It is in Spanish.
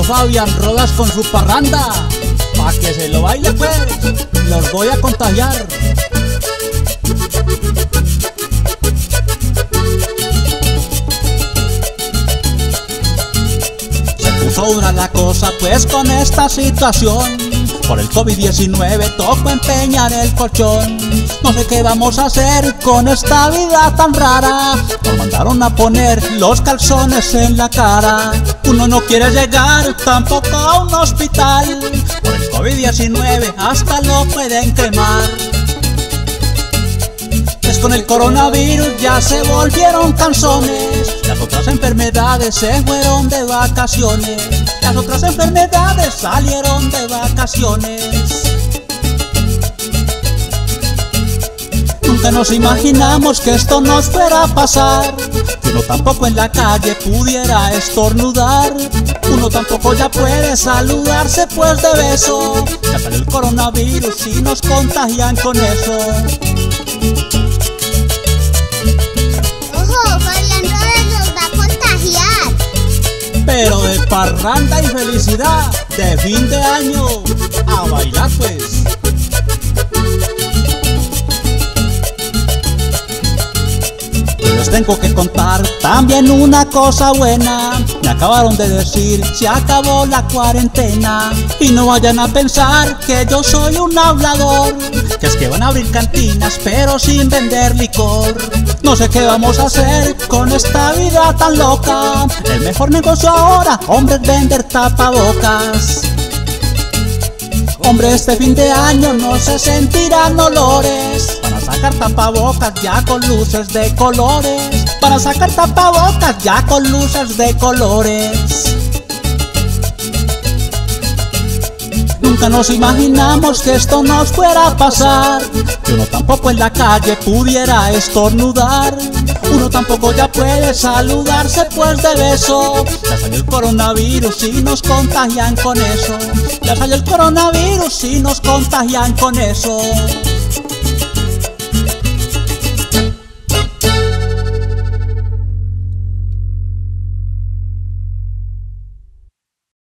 Fabián Rodas con su parranda. Pa' que se lo baile pues, los voy a contagiar. Se puso dura la cosa pues con esta situación. Por el COVID-19 tocó empeñar el colchón. No sé qué vamos a hacer con esta vida tan rara. Nos mandaron a poner los calzones en la cara. Uno no quiere llegar tampoco a un hospital. Por el COVID-19 hasta lo pueden quemar. Pues con el coronavirus ya se volvieron canzones. Las otras enfermedades se fueron de vacaciones. Las otras enfermedades salieron de vacaciones. Nunca nos imaginamos que esto nos fuera a pasar. Que uno tampoco en la calle pudiera estornudar. Uno tampoco ya puede saludarse pues de beso. Ya salió el coronavirus y nos contagian con eso. Ojo, Fabián Rodas nos va a contagiar. Pero de parranda y felicidad, de fin de año, a bailar pues. Les tengo que contar también una cosa buena. Me acabaron de decir, se acabó la cuarentena. Y no vayan a pensar que yo soy un hablador, que es que van a abrir cantinas pero sin vender licor. No sé qué vamos a hacer con esta vida tan loca. El mejor negocio ahora, hombre, es vender tapabocas. Hombre, este fin de año no se sentirán olores. Van a sacar tapabocas ya con luces de colores. Van a sacar tapabocas ya con luces de colores. Nunca nos imaginamos que esto nos fuera a pasar. Que uno tampoco en la calle pudiera estornudar. Uno tampoco ya puede saludarse pues de beso. Ya salió el coronavirus y nos contagian con eso. Ya salió el coronavirus y nos contagian con eso.